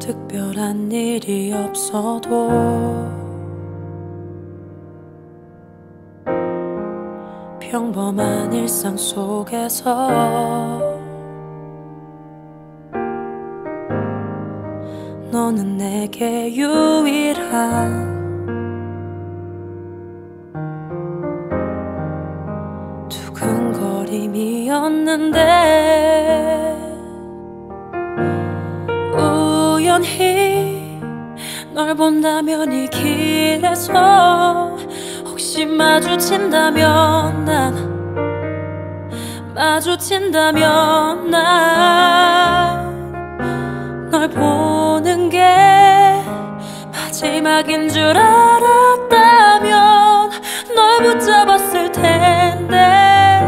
특별한 일이 없어도 평범한 일상 속에서 너는 내게 유일한 두근거림이었는데 우연히 널 본다면 이 길에서 혹시 마주친다면 난 널 보는 게 마지막인 줄 알았다면 널 붙잡았을 텐데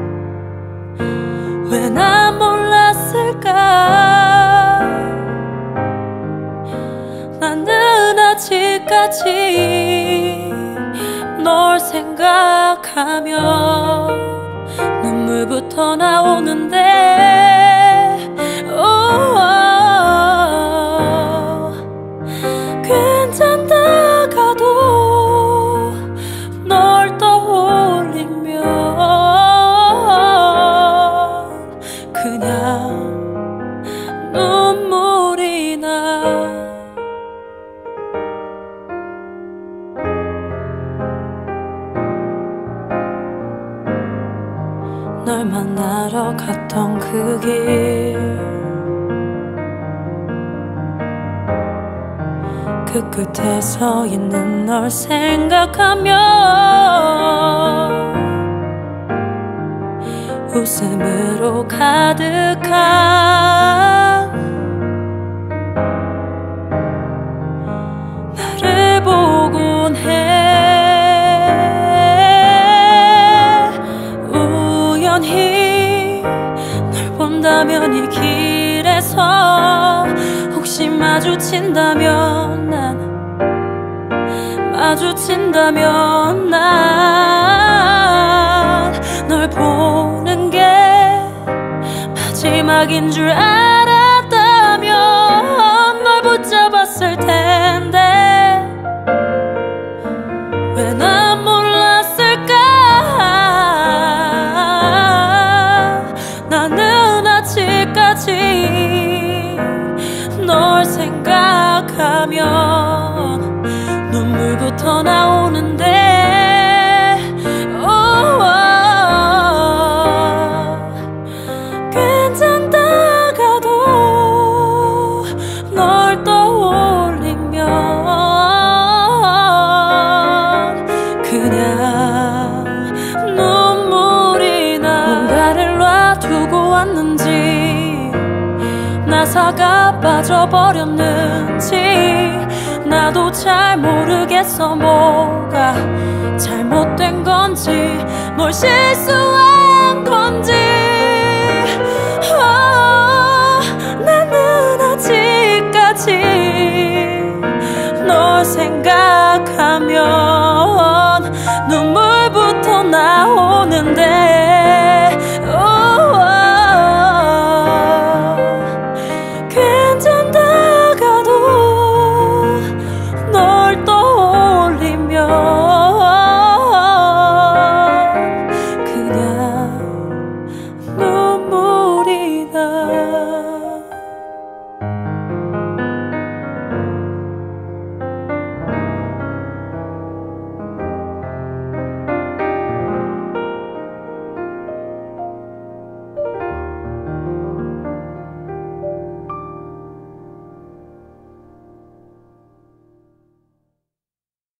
왜 난 몰랐을까. 나는 아직까지 널 생각하면 눈물부터 나오는데 괜찮다가도 널 떠올리면 그냥 눈물이 나. 널 만나러 갔던 그 길 그 끝에 서 있는 널 생각하면 웃음으로 가득한 나를 보곤 해. 우연히 널 본다면 이 길에서 혹시 마주친다면 난 널 보는 게 마지막인 줄 알았다면 널 붙잡았을 텐데 왜 난 몰랐을까. 나는 아직까지 널 생각하면 눈물부터 나오는데 괜찮다가도 널 떠올리면 그냥 눈물이 나. 뭔가를 놔두고 왔는지 나사가 빠져버렸는지 나도 잘 모르겠어. 뭐가 잘못된 건지 뭘 실수한 건지.